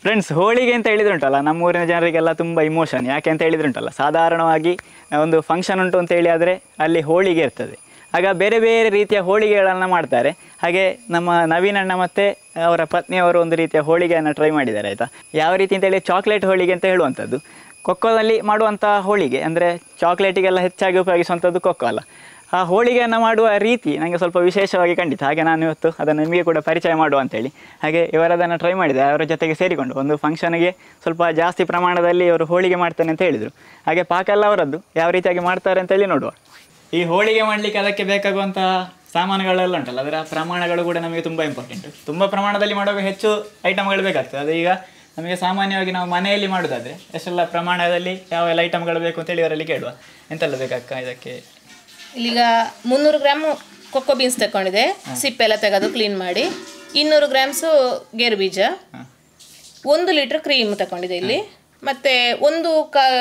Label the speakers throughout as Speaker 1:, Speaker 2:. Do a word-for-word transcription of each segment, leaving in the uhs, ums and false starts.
Speaker 1: Friends, ಹೋಳಿಗೆ ಅಂತ ಹೇಳಿದ್ರುಂಟಲ್ಲ ನಮ್ಮೂರಿನ ಜನರಿಗೆಲ್ಲ ತುಂಬ ಇಮೋಷನ್. ಯಾಕೆ ಅಂತ ಹೇಳಿದ್ರುಂಟಲ್ಲ, ಸಾಧಾರಣವಾಗಿ ಒಂದು ಫಂಕ್ಷನ್ ಉಂಟು ಅಂತೇಳಿ ಆದರೆ ಅಲ್ಲಿ ಹೋಳಿಗೆ ಇರ್ತದೆ. ಆಗ ಬೇರೆ ಬೇರೆ ರೀತಿಯ ಹೋಳಿಗೆಗಳನ್ನು ಮಾಡ್ತಾರೆ. ಹಾಗೆ ನಮ್ಮ ನವೀನ್ ಅಣ್ಣ ಮತ್ತು ಅವರ ಪತ್ನಿಯವರು ಒಂದು ರೀತಿಯ ಹೋಳಿಗೆಯನ್ನು ಟ್ರೈ ಮಾಡಿದ್ದಾರೆ ಆಯಿತಾ. ಯಾವ ರೀತಿ ಅಂತೇಳಿ ಚಾಕ್ಲೇಟ್ ಹೋಳಿಗೆ ಅಂತ ಹೇಳುವಂಥದ್ದು. ಕೊಕ್ಕೋದಲ್ಲಿ ಮಾಡುವಂಥ ಹೋಳಿಗೆ ಅಂದರೆ ಚಾಕ್ಲೇಟಿಗೆಲ್ಲ ಹೆಚ್ಚಾಗಿ ಉಪಯೋಗಿಸುವಂಥದ್ದು ಕೊಕ್ಕೋ ಅಲ್ಲ. ಆ ಹೋಳಿಗೆಯನ್ನು ಮಾಡುವ ರೀತಿ ನನಗೆ ಸ್ವಲ್ಪ ವಿಶೇಷವಾಗಿ ಕಂಡಿತು. ಹಾಗೆ ನಾನು ಇವತ್ತು ಅದನ್ನು ನಿಮಗೆ ಕೂಡ ಪರಿಚಯ ಮಾಡುವ ಅಂತೇಳಿ ಹಾಗೆ ಇವರದನ್ನು ಟ್ರೈ ಮಾಡಿದೆ. ಅವರ ಜೊತೆಗೆ ಸೇರಿಕೊಂಡು ಒಂದು ಫಂಕ್ಷನ್ಗೆ ಸ್ವಲ್ಪ ಜಾಸ್ತಿ ಪ್ರಮಾಣದಲ್ಲಿ ಇವರು ಹೋಳಿಗೆ ಮಾಡ್ತೇನೆ ಅಂತ ಹೇಳಿದರು. ಹಾಗೆ ಪಾಕ ಎಲ್ಲ ಅವರದ್ದು ಯಾವ ರೀತಿಯಾಗಿ ಮಾಡ್ತಾರೆ ಅಂತೇಳಿ ನೋಡುವ. ಈ ಹೋಳಿಗೆ ಮಾಡಲಿಕ್ಕೆ ಅದಕ್ಕೆ ಬೇಕಾಗುವಂಥ ಸಾಮಾನುಗಳೆಲ್ಲ ಉಂಟಲ್ಲ, ಅದರ ಪ್ರಮಾಣಗಳು ಕೂಡ ನಮಗೆ ತುಂಬ ಇಂಪಾರ್ಟೆಂಟ್. ತುಂಬ ಪ್ರಮಾಣದಲ್ಲಿ ಮಾಡುವಾಗ ಹೆಚ್ಚು ಐಟಮ್ಗಳು ಬೇಕಾಗ್ತದೆ. ಅದು ಈಗ ನಮಗೆ ಸಾಮಾನ್ಯವಾಗಿ ನಾವು ಮನೆಯಲ್ಲಿ ಮಾಡೋದಾದರೆ ಎಷ್ಟೆಲ್ಲ ಪ್ರಮಾಣದಲ್ಲಿ ಯಾವೆಲ್ಲ ಐಟಮ್ಗಳು ಬೇಕು ಅಂತೇಳಿ ಇವರಲ್ಲಿ ಕೇಳುವ. ಎಂತೆಲ್ಲ ಬೇಕಾಗ್ತ ಇದಕ್ಕೆ?
Speaker 2: ಇಲ್ಲಿಗ ಮುನ್ನೂರು ಗ್ರಾಮ್ ಕೊಕ್ಕೋ ಬೀನ್ಸ್ ತಗೊಂಡಿದೆ, ಸಿಪ್ಪೆಲ್ಲ ತೆಗೆದು ಕ್ಲೀನ್ ಮಾಡಿ. ಇನ್ನೂರು ಗ್ರಾಮ್ಸು ಗೇರು ಬೀಜ, ಒಂದು ಲೀಟ್ರ್ ಕ್ರೀಮ್ ತಗೊಂಡಿದೆ ಇಲ್ಲಿ, ಮತ್ತೆ ಒಂದು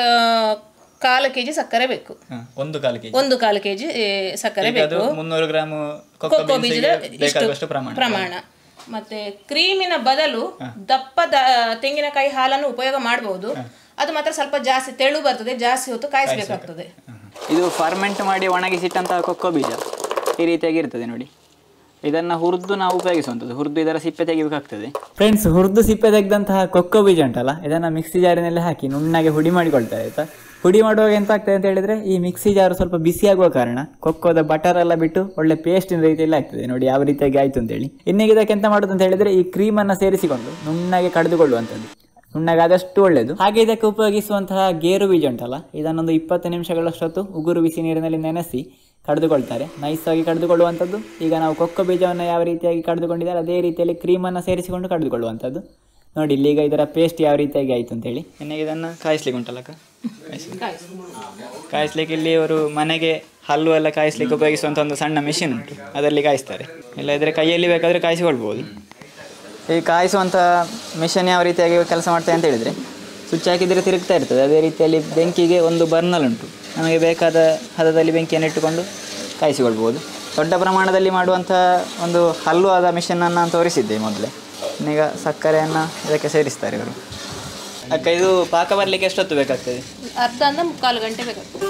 Speaker 2: ಕಾಲು ಕೆ ಜಿ ಸಕ್ಕರೆ ಬೇಕು.
Speaker 1: ಒಂದು ಕಾಲು ಕೆಜಿ
Speaker 2: ಒಂದು ಕಾಲು ಕೆ ಜಿ ಸಕ್ಕರೆ ಬೇಕು.
Speaker 1: ಮುನ್ನೂರು ಗ್ರಾಮ್
Speaker 2: ಕೊಕ್ಕೋ ಬೀಜದ ಇಷ್ಟು ಪ್ರಮಾಣ. ಮತ್ತೆ ಕ್ರೀಮಿನ ಬದಲು ದಪ್ಪದ ತೆಂಗಿನಕಾಯಿ ಹಾಲನ್ನು ಉಪಯೋಗ ಮಾಡಬಹುದು. ಅದು ಮಾತ್ರ ಸ್ವಲ್ಪ ಜಾಸ್ತಿ ತೆಳು ಬರ್ತದೆ, ಜಾಸ್ತಿ ಹೊತ್ತು ಕಾಯಿಸಬೇಕಾಗ್ತದೆ.
Speaker 1: ಇದು ಫರ್ಮೆಂಟ್ ಮಾಡಿ ಒಣಗಿಸಿಟ್ಟಂತಹ ಕೊಕ್ಕೋ ಬೀಜ ಈ ರೀತಿಯಾಗಿ ಇರ್ತದೆ ನೋಡಿ. ಇದನ್ನು ಹುರಿದು ನಾವು ಉಪಯೋಗಿಸುವಂಥದ್ದು. ಹುರಿದು ಇದರ ಸಿಪ್ಪೆ ತೆಗಿಬೇಕಾಗ್ತದೆ. ಫ್ರೆಂಡ್ಸ್, ಹುರಿದು ಸಿಪ್ಪೆ ತೆಗೆದಂತಹ ಕೊಕ್ಕೋ ಬೀಜ ಉಂಟಲ್ಲ, ಇದನ್ನು ಮಿಕ್ಸಿ ಜಾರಿನಲ್ಲಿ ಹಾಕಿ ನುಣ್ಣಗೆ ಹುಡಿ ಮಾಡಿಕೊಳ್ತಾರೆ ಆಯಿತಾ. ಹುಡಿ ಮಾಡುವಾಗ ಎಂತ ಆಗ್ತದೆ ಅಂತ ಹೇಳಿದರೆ, ಈ ಮಿಕ್ಸಿ ಜಾರು ಸ್ವಲ್ಪ ಬಿಸಿಯಾಗುವ ಕಾರಣ ಕೊಕ್ಕೋದ ಬಟರ್ ಎಲ್ಲ ಬಿಟ್ಟು ಒಳ್ಳೆ ಪೇಸ್ಟಿನ ರೀತಿಯಲ್ಲಿ ಆಗ್ತದೆ ನೋಡಿ ಯಾವ ರೀತಿಯಾಗಿ ಆಯಿತು ಅಂತೇಳಿ. ಇನ್ನೀಗ ಇದಕ್ಕೆ ಎಂತ ಮಾಡೋದು ಅಂತ ಹೇಳಿದರೆ, ಈ ಕ್ರೀಮನ್ನು ಸೇರಿಸಿಕೊಂಡು ನುಣ್ಣಗೆ ಕಡಿದುಕೊಳ್ಳುವಂಥದ್ದು. ನುಣ್ಣಗೆ ಆದಷ್ಟು ಒಳ್ಳೆಯದು. ಹಾಗೆ ಇದಕ್ಕೆ ಉಪಯೋಗಿಸುವಂತಹ ಗೇರು ಬೀಜ ಉಂಟಲ್ಲ, ಇದನ್ನೊಂದು ಇಪ್ಪತ್ತು ನಿಮಿಷಗಳಷ್ಟೊತ್ತು ಉಗುರು ಬಿಸಿ ನೀರಿನಲ್ಲಿ ನೆನೆಸಿ ಕಡಿದುಕೊಳ್ತಾರೆ. ನೈಸಾಗಿ ಕಡಿದುಕೊಳ್ಳುವಂಥದ್ದು. ಈಗ ನಾವು ಕೊಕ್ಕೋ ಬೀಜವನ್ನು ಯಾವ ರೀತಿಯಾಗಿ ಕಡಿದುಕೊಂಡಿದ್ದಾರೆ ಅದೇ ರೀತಿಯಲ್ಲಿ ಕ್ರೀಮನ್ನು ಸೇರಿಸಿಕೊಂಡು ಕಡಿದುಕೊಳ್ಳುವಂಥದ್ದು ನೋಡಿ. ಇಲ್ಲಿ ಈಗ ಇದರ ಪೇಸ್ಟ್ ಯಾವ ರೀತಿಯಾಗಿ ಆಯಿತು ಅಂತೇಳಿ. ಇನ್ನೀಗ ಇದನ್ನು ಕಾಯಿಸ್ಲಿಕ್ಕೆ ಉಂಟಲ್ಲಕ್ಕ, ಕಾಯಿಸ್ಲಿಕ್ಕೆ ಇಲ್ಲಿ ಅವರು ಮನೆಗೆ ಹಲ್ಲು ಎಲ್ಲ ಕಾಯಿಸ್ಲಿಕ್ಕೆ ಉಪಯೋಗಿಸುವಂಥ ಒಂದು ಸಣ್ಣ ಮೆಷಿನ್ ಉಂಟು, ಅದರಲ್ಲಿ ಕಾಯಿಸ್ತಾರೆ. ಇಲ್ಲ ಇದ್ರೆ ಕೈಯಲ್ಲಿ ಬೇಕಾದರೆ ಕಾಯಿಸಿಕೊಳ್ಬೋದು. ಈ ಕಾಯಿಸುವಂಥ ಮಿಷನ್ ಯಾವ ರೀತಿಯಾಗಿ ಕೆಲಸ ಮಾಡ್ತಾರೆ ಅಂತ ಹೇಳಿದರೆ, ಸ್ವಿಚ್ ಹಾಕಿದರೆ ತಿರುಗ್ತಾ ಇರ್ತದೆ. ಅದೇ ರೀತಿಯಲ್ಲಿ ಬೆಂಕಿಗೆ ಒಂದು ಬರ್ನಲ್ ಉಂಟು, ನಮಗೆ ಬೇಕಾದ ಹದದಲ್ಲಿ ಬೆಂಕಿಯನ್ನು ಇಟ್ಟುಕೊಂಡು ಕಾಯಿಸಿಕೊಳ್ಬೋದು. ದೊಡ್ಡ ಪ್ರಮಾಣದಲ್ಲಿ ಮಾಡುವಂಥ ಒಂದು ಹಲ್ಲು ಆದ ಮಿಷನನ್ನು ತೋರಿಸಿದ್ದೆ ಮೊದಲೇ. ಈಗ ಸಕ್ಕರೆಯನ್ನು ಇದಕ್ಕೆ ಸೇರಿಸ್ತಾರೆ ಇವರು. ಅಕ್ಕ, ಇದು ಪಾಕ ಬರಲಿಕ್ಕೆ ಎಷ್ಟೊತ್ತು ಬೇಕಾಗ್ತದೆ?
Speaker 2: ಅರ್ಧ ಅಂದ್ರೆ ಮುಕ್ಕಾಲು ಗಂಟೆ ಬೇಕಾಗ್ತದೆ.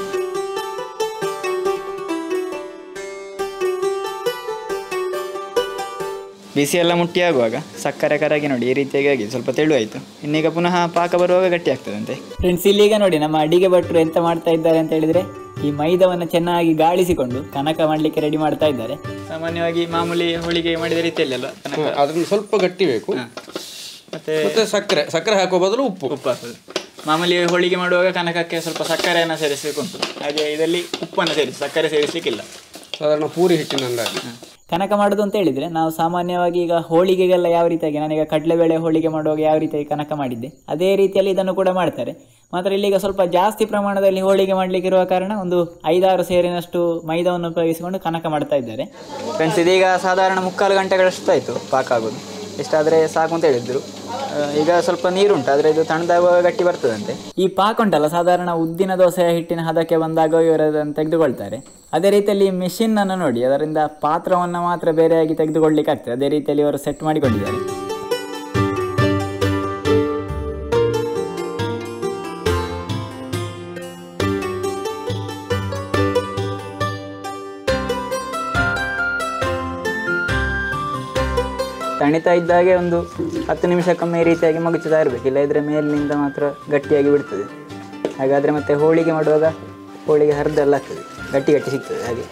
Speaker 1: ಬಿಸಿ ಎಲ್ಲ ಮುಟ್ಟಿ ಆಗುವಾಗ ಸಕ್ಕರೆ ಕರಗಿ ನೋಡಿ ಈ ರೀತಿಯಾಗಿ ಆಗಿದೆ, ಸ್ವಲ್ಪ ತೆಳು ಆಯಿತು. ಇನ್ನೀಗ ಪುನಃ ಪಾಕ ಬರುವಾಗ ಗಟ್ಟಿ ಆಗ್ತದಂತೆ. ಫ್ರೆಂಡ್ಸ್, ಇಲ್ಲಿಗ ನೋಡಿ ನಮ್ಮ ಅಡಿಗೆ ಭಟ್ರು ಎಂತ ಮಾಡ್ತಾ ಇದ್ದಾರೆ ಅಂತ ಹೇಳಿದರೆ, ಈ ಮೈದಾವನ್ನು ಚೆನ್ನಾಗಿ ಗಾಳಿಸಿಕೊಂಡು ಕನಕ ಮಾಡಲಿಕ್ಕೆ ರೆಡಿ ಮಾಡ್ತಾ ಇದ್ದಾರೆ. ಸಾಮಾನ್ಯವಾಗಿ ಮಾಮೂಲಿ ಹೋಳಿಗೆ ಮಾಡಿದ ರೀತಿಯಲ್ಲಿ ಅಲ್ಲ,
Speaker 3: ಅದನ್ನು ಸ್ವಲ್ಪ ಗಟ್ಟಿ ಬೇಕು. ಮತ್ತೆ ಮತ್ತೆ ಸಕ್ಕರೆ ಸಕ್ಕರೆ ಹಾಕುವ ಬದಲು ಉಪ್ಪು
Speaker 1: ಉಪ್ಪು ಹಾಕೋದು. ಮಾಮೂಲಿ ಹೋಳಿಗೆ ಮಾಡುವಾಗ ಕನಕಕ್ಕೆ ಸ್ವಲ್ಪ ಸಕ್ಕರೆಯನ್ನು ಸೇರಿಸಬೇಕುಂಟು. ಹಾಗೆ ಇದರಲ್ಲಿ ಉಪ್ಪನ್ನು ಸೇರಿಸಿ, ಸಕ್ಕರೆ ಸೇರಿಸಲಿಕ್ಕಿಲ್ಲ.
Speaker 3: ಸಾಧಾರಣ ಪೂರಿ ಹಿಟ್ಟಿನಂದಾಗಿ
Speaker 1: ಕನಕ ಮಾಡೋದು ಅಂತ ಹೇಳಿದರೆ, ನಾವು ಸಾಮಾನ್ಯವಾಗಿ ಈಗ ಹೋಳಿಗೆಗೆಲ್ಲ ಯಾವ ರೀತಿಯಾಗಿ, ನಾನೀಗ ಕಡಲೆಬೇಳೆ ಹೋಳಿಗೆ ಮಾಡುವಾಗ ಯಾವ ರೀತಿಯಾಗಿ ಕನಕ ಮಾಡಿದ್ದೆ ಅದೇ ರೀತಿಯಲ್ಲಿ ಇದನ್ನು ಕೂಡ ಮಾಡ್ತಾರೆ. ಮಾತ್ರ ಇಲ್ಲಿಗ ಸ್ವಲ್ಪ ಜಾಸ್ತಿ ಪ್ರಮಾಣದಲ್ಲಿ ಹೋಳಿಗೆ ಮಾಡಲಿಕ್ಕೆ ಇರುವ ಕಾರಣ ಒಂದು ಐದಾರು ಸೇರಿನಷ್ಟು ಮೈದಾವನ್ನು ಉಪಯೋಗಿಸಿಕೊಂಡು ಕನಕ ಮಾಡ್ತಾ ಇದ್ದಾರೆ. ಫ್ರೆಂಡ್ಸ್, ಇದೀಗ ಸಾಧಾರಣ ಮುಕ್ಕಾಲು ಗಂಟೆಗಳಷ್ಟು ಆಯಿತು ಪಾಕ ಆಗೋದು. ಇಷ್ಟಾದರೆ ಸಾಕು ಅಂತ ಹೇಳಿದ್ರು. ಈಗ ಸ್ವಲ್ಪ ನೀರುಂಟು, ಆದರೆ ಇದು ತಣ್ಣದಾಗುವಾಗ ಗಟ್ಟಿ ಬರ್ತದಂತೆ. ಈ ಪಾಕ ಉಂಟಲ್ಲ, ಸಾಧಾರಣ ಉದ್ದಿನ ದೋಸೆಯ ಹಿಟ್ಟಿನ ಹದಕ್ಕೆ ಬಂದಾಗ ಇವರು ಅದನ್ನು ತೆಗೆದುಕೊಳ್ತಾರೆ. ಅದೇ ರೀತಿಯಲ್ಲಿ ಈ ಮಿಷಿನನ್ನು ನೋಡಿ, ಅದರಿಂದ ಪಾತ್ರವನ್ನು ಮಾತ್ರ ಬೇರೆಯಾಗಿ ತೆಗೆದುಕೊಳ್ಳಲಿಕ್ಕೆ ಆಗ್ತದೆ. ಅದೇ ರೀತಿಯಲ್ಲಿ ಇವರು ಸೆಟ್ ಮಾಡಿಕೊಂಡಿದ್ದಾರೆ. ತಣಿತಾ ಇದ್ದಾಗೆ ಒಂದು ಹತ್ತು ನಿಮಿಷಕ್ಕೊಮ್ಮೆ ಈ ರೀತಿಯಾಗಿ ಮಗುಚುತ್ತಾ ಇರಬೇಕು. ಇಲ್ಲ ಇದ್ರೆ ಮೇಲಿನಿಂದ ಮಾತ್ರ ಗಟ್ಟಿಯಾಗಿ ಬಿಡ್ತದೆ. ಹಾಗಾದರೆ ಮತ್ತೆ ಹೋಳಿಗೆ ಮಾಡುವಾಗ ಹೋಳಿಗೆ ಹರಿದೆಲ್ಲ ಆಗ್ತದೆ, ಗಟ್ಟಿ ಗಟ್ಟಿ ಸಿಗ್ತದೆ. ಹಾಗೆ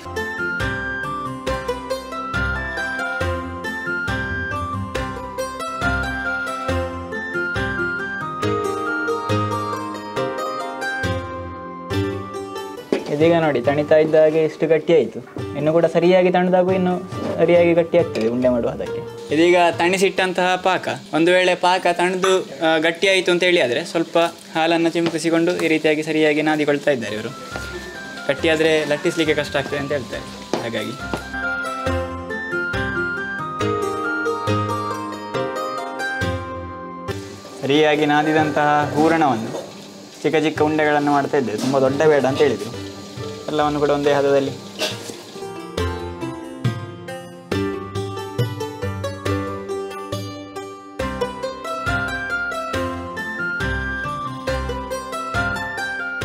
Speaker 1: ಇದೀಗ ನೋಡಿ ತಣಿತಾ ಇದ್ದಾಗೆ ಇಷ್ಟು ಗಟ್ಟಿ ಆಯಿತು. ಇನ್ನು ಕೂಡ ಸರಿಯಾಗಿ ತಣ್ಣದಾಗೂ ಇನ್ನು ಸರಿಯಾಗಿ ಗಟ್ಟಿ ಆಗ್ತದೆ ಉಂಡೆ ಮಾಡುವ ಅದಕ್ಕೆ. ಇದೀಗ ತಣಿಸಿಟ್ಟಂತಹ ಪಾಕ, ಒಂದು ವೇಳೆ ಪಾಕ ತಣ್ಣದು ಗಟ್ಟಿ ಆಯಿತು ಅಂತೇಳಿ ಆದರೆ ಸ್ವಲ್ಪ ಹಾಲನ್ನು ಚಿಮುಕಿಸಿಕೊಂಡು ಈ ರೀತಿಯಾಗಿ ಸರಿಯಾಗಿ ನಾದಿಕೊಳ್ತಾ ಇದ್ದಾರೆ ಇವರು. ಗಟ್ಟಿಯಾದರೆ ಲಟ್ಟಿಸಲಿಕ್ಕೆ ಕಷ್ಟ ಆಗ್ತದೆ ಅಂತ ಹೇಳ್ತಾರೆ. ಹಾಗಾಗಿ ಸರಿಯಾಗಿ ನಾದಿದಂತಹ ಹೂರಣವನ್ನು ಚಿಕ್ಕ ಚಿಕ್ಕ ಉಂಡೆಗಳನ್ನು ಮಾಡ್ತಾ ಇದ್ದೇವೆ. ತುಂಬ ದೊಡ್ಡ ಬೇಡ ಅಂತ ಹೇಳಿದರು. ಎಲ್ಲವನ್ನು ಕೂಡ ಒಂದೇ ಹದದಲ್ಲಿ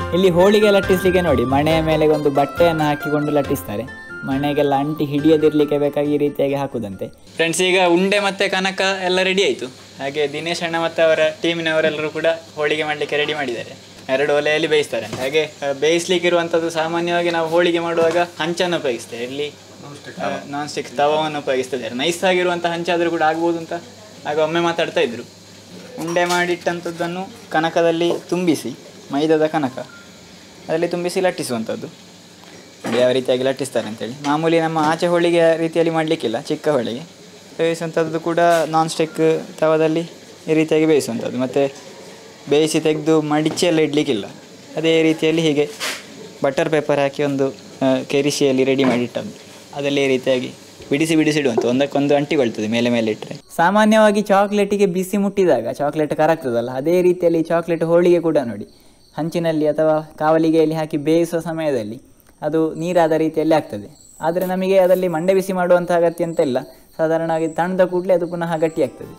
Speaker 1: ಇಲ್ಲಿ ಹೋಳಿಗೆ ಲಟ್ಟಿಸ್ಲಿಕ್ಕೆ ನೋಡಿ ಮಣೆಯ ಮೇಲೆ ಒಂದು ಬಟ್ಟೆಯನ್ನು ಹಾಕಿಕೊಂಡು ಲಟ್ಟಿಸ್ತಾರೆ. ಮಣೆಗೆಲ್ಲ ಅಂಟಿ ಹಿಡಿಯದಿರಲಿಕ್ಕೆ ಬೇಕಾಗಿ ಈ ರೀತಿಯಾಗಿ ಹಾಕುದಂತೆ. ಫ್ರೆಂಡ್ಸ್, ಈಗ ಉಂಡೆ ಮತ್ತು ಕನಕ ಎಲ್ಲ ರೆಡಿ ಆಯಿತು. ಹಾಗೆ ದಿನೇಶ್ ಅಣ್ಣ ಮತ್ತು ಅವರ ಟೀಮಿನವರೆಲ್ಲರೂ ಕೂಡ ಹೋಳಿಗೆ ಮಾಡಲಿಕ್ಕೆ ರೆಡಿ ಮಾಡಿದ್ದಾರೆ. ಎರಡು ಒಲೆಯಲ್ಲಿ ಬೇಯಿಸ್ತಾರೆ. ಹಾಗೆ ಬೇಯಿಸ್ಲಿಕ್ಕೆ ಇರುವಂಥದ್ದು ಸಾಮಾನ್ಯವಾಗಿ ನಾವು ಹೋಳಿಗೆ ಮಾಡುವಾಗ ಹಂಚನ್ನು ಉಪಯೋಗಿಸ್ತೇವೆ. ಇಲ್ಲಿ ನಾನ್ ಸ್ಟಿಕ್ ತವವನ್ನು ಉಪಯೋಗಿಸ್ತಿದ್ದಾರೆ. ನೈಸ್ ಆಗಿರುವಂಥ ಹಂಚಾದರೂ ಕೂಡ ಆಗ್ಬೋದು ಅಂತ ಆಗ ಒಮ್ಮೆ ಮಾತಾಡ್ತಾ ಇದ್ರು. ಉಂಡೆ ಮಾಡಿಟ್ಟಂಥದ್ದನ್ನು ಕನಕದಲ್ಲಿ ತುಂಬಿಸಿ, ಮೈದಾದ ಕನಕ ಅದರಲ್ಲಿ ತುಂಬಿಸಿ ಲಟ್ಟಿಸುವಂಥದ್ದು. ಯಾವ ರೀತಿಯಾಗಿ ಲಟ್ಟಿಸ್ತಾರೆ ಅಂತೇಳಿ. ಮಾಮೂಲಿ ನಮ್ಮ ಆಚೆ ಹೋಳಿಗೆ ರೀತಿಯಲ್ಲಿ ಮಾಡಲಿಕ್ಕಿಲ್ಲ, ಚಿಕ್ಕ ಹೋಳಿಗೆ ಬೇಯಿಸುವಂಥದ್ದು ಕೂಡ ನಾನ್ ಸ್ಟಿಕ್ ತವದಲ್ಲಿ ಈ ರೀತಿಯಾಗಿ ಬೇಯಿಸುವಂಥದ್ದು. ಮತ್ತು ಬೇಯಿಸಿ ತೆಗೆದು ಮಡಿಚಿ ಎಲ್ಲ ಇಡಲಿಕ್ಕಿಲ್ಲ, ಅದೇ ರೀತಿಯಲ್ಲಿ ಹೀಗೆ ಬಟರ್ ಪೇಪರ್ ಹಾಕಿ ಒಂದು ಕೆರಿಸಿಯಲ್ಲಿ ರೆಡಿ ಮಾಡಿಟ್ಟದ್ದು. ಅದರಲ್ಲಿ ಈ ರೀತಿಯಾಗಿ ಬಿಡಿಸಿ ಬಿಡಿಸಿ ಇಡುವಂಥ, ಒಂದಕ್ಕೊಂದು ಅಂಟಿಕೊಳ್ತದೆ ಮೇಲೆ ಮೇಲೆ ಇಟ್ಟರೆ. ಸಾಮಾನ್ಯವಾಗಿ ಚಾಕ್ಲೇಟಿಗೆ ಬಿಸಿ ಮುಟ್ಟಿದಾಗ ಚಾಕ್ಲೇಟ್ ಕರಗ್ತದಲ್ಲ, ಅದೇ ರೀತಿಯಲ್ಲಿ ಚಾಕ್ಲೇಟ್ ಹೋಳಿಗೆ ಕೂಡ ನೋಡಿ ಹಂಚಿನಲ್ಲಿ ಅಥವಾ ಕಾವಲಿಗೆಯಲ್ಲಿ ಹಾಕಿ ಬೇಯಿಸುವ ಸಮಯದಲ್ಲಿ ಅದು ನೀರಾದ ರೀತಿಯಲ್ಲಿ ಆಗ್ತದೆ. ಆದರೆ ನಮಗೆ ಅದರಲ್ಲಿ ಮಂಡೆ ಬಿಸಿ ಮಾಡುವಂಥ ಅಗತ್ಯ ಅಂತ ಇಲ್ಲ. ಸಾಧಾರಣವಾಗಿ ತಣ್ಣದ ಕೂಡಲೇ ಅದು ಪುನಃ ಗಟ್ಟಿಯಾಗ್ತದೆ.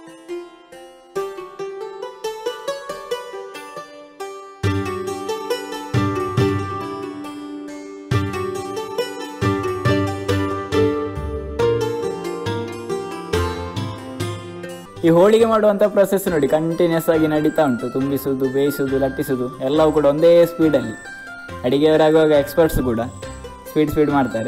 Speaker 1: ಈ ಹೋಳಿಗೆ ಮಾಡುವಂಥ ಪ್ರೊಸೆಸ್ ನೋಡಿ ಕಂಟಿನ್ಯೂಸ್ ಆಗಿ ನಡೀತಾ ಉಂಟು. ತುಂಬಿಸುವುದು, ಬೇಯಿಸುವುದು, ಲಟ್ಟಿಸುವುದು ಎಲ್ಲವೂ ಕೂಡ ಒಂದೇ ಸ್ಪೀಡಲ್ಲಿ. ಅಡಿಗೆಯವರಾಗುವಾಗ ಎಕ್ಸ್ಪರ್ಟ್ಸ್ ಕೂಡ ಸ್ಪೀಡ್ ಸ್ಪೀಡ್ ಮಾಡ್ತಾರೆ.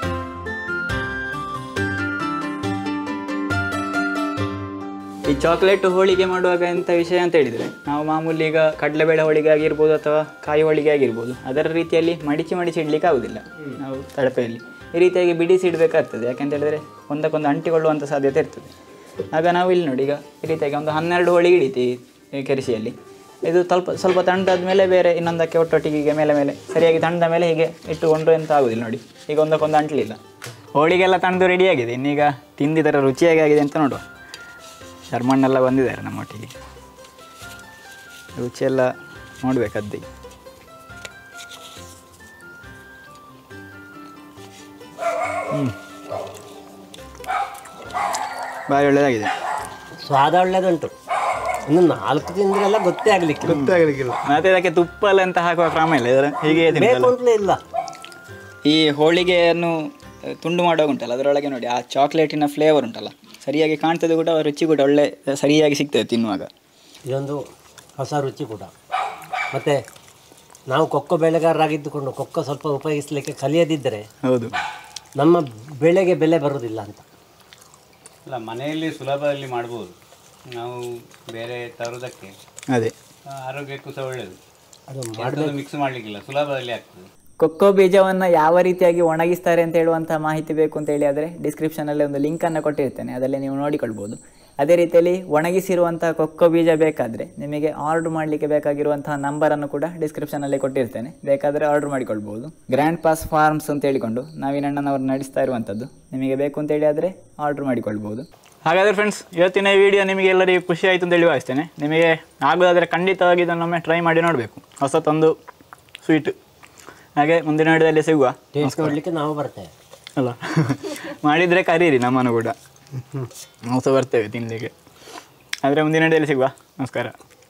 Speaker 1: ಈ ಚಾಕ್ಲೇಟ್ ಹೋಳಿಗೆ ಮಾಡುವಾಗ ಎಂಥ ವಿಷಯ ಅಂತ ಹೇಳಿದರೆ, ನಾವು ಮಾಮೂಲಿ ಈಗ ಕಡಲೆಬೇಳೆ ಹೋಳಿಗೆ ಆಗಿರ್ಬೋದು ಅಥವಾ ಕಾಯಿ ಹೋಳಿಗೆ ಆಗಿರ್ಬೋದು, ಅದರ ರೀತಿಯಲ್ಲಿ ಮಡಿಚಿ ಮಡಿಚಿ ಇಡಲಿಕ್ಕೆ ಆಗೋದಿಲ್ಲ. ನಾವು ತಡಪೆಯಲ್ಲಿ ಈ ರೀತಿಯಾಗಿ ಬಿಡಿಸಿ ಇಡಬೇಕಾಗ್ತದೆ. ಯಾಕೆಂತ ಹೇಳಿದರೆ ಒಂದಕ್ಕೊಂದು ಅಂಟಿಕೊಳ್ಳುವಂಥ ಸಾಧ್ಯತೆ ಇರ್ತದೆ. ಆಗ ನಾವು ಇಲ್ಲಿ ನೋಡಿ ಈಗ ಈ ರೀತಿಯಾಗಿ ಒಂದು ಹನ್ನೆರಡು ಹೋಳಿಗೆ ಹಿಡಿತೀವಿ ಕೆರಿಸಿಯಲ್ಲಿ. ಇದು ಸ್ವಲ್ಪ ಸ್ವಲ್ಪ ತಣ್ಣದಾದ ಮೇಲೆ ಬೇರೆ ಇನ್ನೊಂದಕ್ಕೆ ಒಟ್ಟೊಟ್ಟಿಗೆ ಮೇಲೆ ಮೇಲೆ ಸರಿಯಾಗಿ ತಣ್ಣದ ಮೇಲೆ ಹೀಗೆ ಇಟ್ಟುಕೊಂಡ್ರು ಎಂತ ಆಗೋದಿಲ್ಲ ನೋಡಿ. ಈಗ ಒಂದಕ್ಕೊಂದು ಅಂಟಲಿಲ್ಲ. ಹೋಳಿಗೆಲ್ಲ ತಣ್ಣದು ರೆಡಿಯಾಗಿದೆ. ಇನ್ನೀಗ ತಿಂದಿದರ ರುಚಿಯಾಗಿ ಆಗಿದೆ ಅಂತ ನೋಡುವ. ಶರ್ಮಣ್ಣೆಲ್ಲ ಬಂದಿದ್ದಾರೆ ನಮ್ಮೊಟ್ಟಿಗೆ. ರುಚಿಯೆಲ್ಲ ನೋಡಬೇಕದ್ದಿ. ಹ್ಞೂ, ಭಾರಿ ಒಳ್ಳೆಯದಾಗಿದೆ.
Speaker 4: ಸ್ವಾದ ಒಳ್ಳೆದುಂಟು. ಇನ್ನು ನಾಲ್ಕು ತಿಂದ್ರೆಲ್ಲ ಗೊತ್ತೇ ಆಗಲಿಕ್ಕೆ
Speaker 3: ಗೊತ್ತೇ ಆಗಲಿಕ್ಕಿಲ್ಲ.
Speaker 1: ಮತ್ತೆ ಇದಕ್ಕೆ ತುಪ್ಪ ಎಲ್ಲ ಅಂತ ಹಾಕುವ ಕ್ರಮ ಇಲ್ಲ, ಇದರ ಹೀಗೆ
Speaker 4: ಬೇಕು ಅಂತಲೇ ಇಲ್ಲ.
Speaker 1: ಈ ಹೋಳಿಗೆಯನ್ನು ತುಂಡು ಮಾಡುವಾಗ ಉಂಟಲ್ಲ, ಅದರೊಳಗೆ ನೋಡಿ ಆ ಚಾಕ್ಲೇಟಿನ ಫ್ಲೇವರ್ ಉಂಟಲ್ಲ, ಸರಿಯಾಗಿ ಕಾಣ್ತದೆ ಕೂಡ, ರುಚಿ ಕೂಡ ಒಳ್ಳೆ ಸರಿಯಾಗಿ ಸಿಗ್ತದೆ ತಿನ್ನುವಾಗ.
Speaker 4: ಇದೊಂದು ಹೊಸ ರುಚಿ ಕೂಡ. ಮತ್ತು ನಾವು ಕೊಕ್ಕೋ ಬೆಳೆಗಾರರಾಗಿದ್ದುಕೊಂಡು ಕೊಕ್ಕೋ ಸ್ವಲ್ಪ ಉಪಯೋಗಿಸಲಿಕ್ಕೆ ಕಲಿಯದಿದ್ದರೆ
Speaker 1: ಹೌದು
Speaker 4: ನಮ್ಮ ಬೆಳೆಗೆ ಬೆಲೆ ಬರುವುದಿಲ್ಲ ಅಂತ.
Speaker 5: ಅಲ್ಲ, ಮನೆಯಲ್ಲಿ ಸುಲಭದಲ್ಲಿ ಮಾಡ್ಬೋದು. ನಾವು ಬೇರೆ ತರೋದಕ್ಕೆ
Speaker 1: ಅದೇ
Speaker 5: ಆರೋಗ್ಯಕ್ಕೂ ಸಹ ಒಳ್ಳೆಯದು.
Speaker 4: ಅದು
Speaker 5: ಮಾಡಬೇಕು, ಮಿಕ್ಸ್ ಮಾಡಲಿಕ್ಕಿಲ್ಲ, ಸುಲಭದಲ್ಲಿ ಆಗ್ತದೆ.
Speaker 1: ಕೊಕ್ಕೋ ಬೀಜವನ್ನು ಯಾವ ರೀತಿಯಾಗಿ ಒಣಗಿಸ್ತಾರೆ ಅಂತ ಹೇಳುವಂಥ ಮಾಹಿತಿ ಬೇಕು ಅಂತ ಹೇಳಿ ಆದರೆ ಡಿಸ್ಕ್ರಿಪ್ಷನಲ್ಲಿ ಒಂದು ಲಿಂಕನ್ನು ಕೊಟ್ಟಿರ್ತೇನೆ, ಅದರಲ್ಲಿ ನೀವು ನೋಡಿಕೊಳ್ಬೋದು. ಅದೇ ರೀತಿಯಲ್ಲಿ ಒಣಗಿಸಿರುವಂಥ ಕೊಕ್ಕೋ ಬೀಜ ಬೇಕಾದರೆ ನಿಮಗೆ ಆರ್ಡ್ರ್ ಮಾಡಲಿಕ್ಕೆ ಬೇಕಾಗಿರುವಂತಹ ನಂಬರನ್ನು ಕೂಡ ಡಿಸ್ಕ್ರಿಪ್ಷನಲ್ಲಿ ಕೊಟ್ಟಿರ್ತೇನೆ, ಬೇಕಾದರೆ ಆರ್ಡ್ರ್ ಮಾಡಿಕೊಳ್ಬೋದು. ಗ್ರ್ಯಾಂಡ್ ಪಾಸ್ ಫಾರ್ಮ್ಸ್ ಅಂತ ಹೇಳಿಕೊಂಡು ನಾವಿನಣ್ಣನವರು ನಡೆಸ್ತಾ ಇರುವಂಥದ್ದು. ನಿಮಗೆ ಬೇಕು ಅಂತೇಳಿ ಆದರೆ ಆರ್ಡ್ರ್ ಮಾಡಿಕೊಳ್ಬೋದು. ಹಾಗಾದರೆ ಫ್ರೆಂಡ್ಸ್, ಇವತ್ತಿನ ಈ ವಿಡಿಯೋ ನಿಮಗೆ ಎಲ್ಲರಿಗೂ ಖುಷಿ ಆಯಿತು ಅಂತೇಳಿ ಭಾವಿಸ್ತೇನೆ. ನಿಮಗೆ ಆಗೋದಾದರೆ ಖಂಡಿತವಾಗಿ ಇದನ್ನೊಮ್ಮೆ ಟ್ರೈ ಮಾಡಿ ನೋಡಬೇಕು, ಹೊಸತೊಂದು ಸ್ವೀಟ್. ಹಾಗೆ ಮುಂದಿನ ವಿಡಿಯೋದಲ್ಲಿ ಸಿಗುವ.
Speaker 4: ಟೇಸ್ಟ್ ನೋಡಲಿಕ್ಕೆ ನಾವು ಬರ್ತೇವೆ
Speaker 1: ಅಲ್ಲ, ಮಾಡಿದರೆ ಕರೀರಿ ನಮ್ಮನ್ನು ಕೂಡ, ನಾವು ಸಹ ಬರ್ತೇವೆ ತಿನ್ನಲಿಕ್ಕೆ. ಆದರೆ ಮುಂದಿನ ವಿಡಿಯೋದಲ್ಲಿ ಸಿಗುವ. ನಮಸ್ಕಾರ.